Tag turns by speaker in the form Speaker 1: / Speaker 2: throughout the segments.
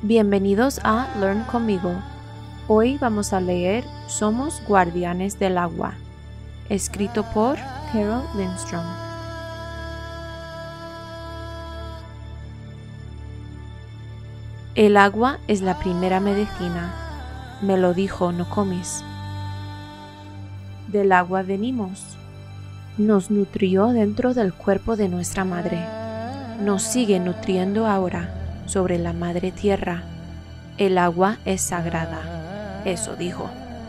Speaker 1: Bienvenidos a Learn conmigo. Hoy vamos a leer Somos Guardianes del Agua, escrito por Carol Lindstrom. El agua es la primera medicina, me lo dijo Nokomis. Del agua venimos. Nos nutrió dentro del cuerpo de nuestra madre. Nos sigue nutriendo ahora sobre la madre tierra. El agua es sagrada, eso dijo.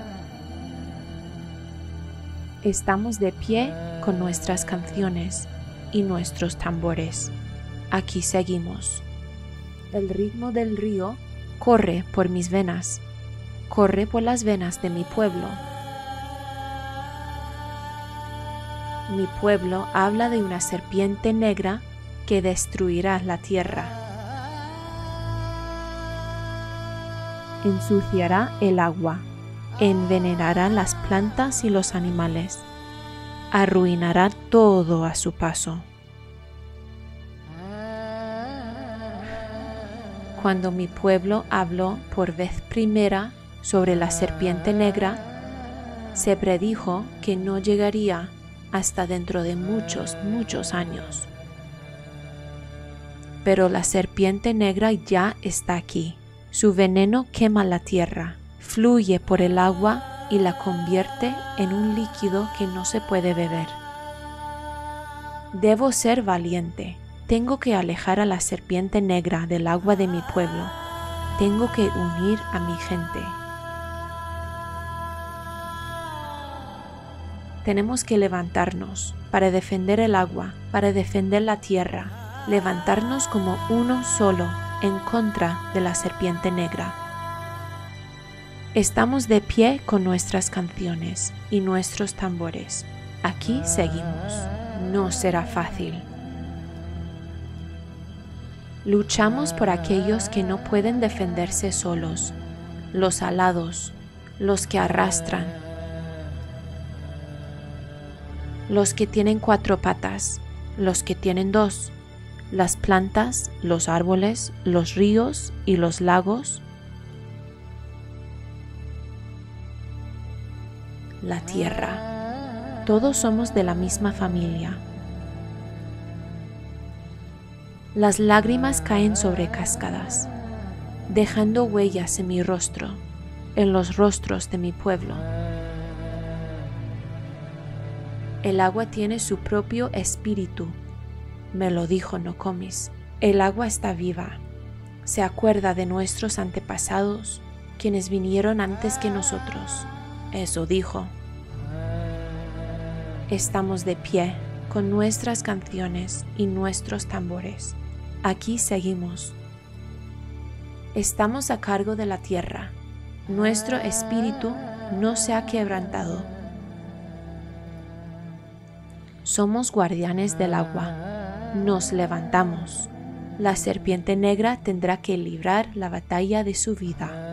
Speaker 1: Estamos de pie con nuestras canciones y nuestros tambores. Aquí seguimos. El ritmo del río corre por mis venas, corre por las venas de mi pueblo. Mi pueblo habla de una serpiente negra que destruirá la tierra. Ensuciará el agua, envenenará las plantas y los animales, arruinará todo a su paso. Cuando mi pueblo habló por vez primera sobre la serpiente negra, se predijo que no llegaría hasta dentro de muchos años. Pero la serpiente negra ya está aquí. Su veneno quema la tierra, fluye por el agua y la convierte en un líquido que no se puede beber. Debo ser valiente. Tengo que alejar a la serpiente negra del agua de mi pueblo. Tengo que unir a mi gente. Tenemos que levantarnos para defender el agua, para defender la tierra, levantarnos como uno solo en contra de la serpiente negra. Estamos de pie con nuestras canciones y nuestros tambores. Aquí seguimos. No será fácil. Luchamos por aquellos que no pueden defenderse solos, los alados, los que arrastran, los que tienen 4 patas, los que tienen 2, las plantas, los árboles, los ríos y los lagos, la tierra. Todos somos de la misma familia. Las lágrimas caen sobre cascadas, dejando huellas en mi rostro, en los rostros de mi pueblo. El agua tiene su propio espíritu, me lo dijo Nokomis. El agua está viva, se acuerda de nuestros antepasados, quienes vinieron antes que nosotros, eso dijo. Estamos de pie con nuestras canciones y nuestros tambores. Aquí seguimos. Estamos a cargo de la tierra. Nuestro espíritu no se ha quebrantado. Somos guardianes del agua. Nos levantamos. La serpiente negra tendrá que librar la batalla de su vida.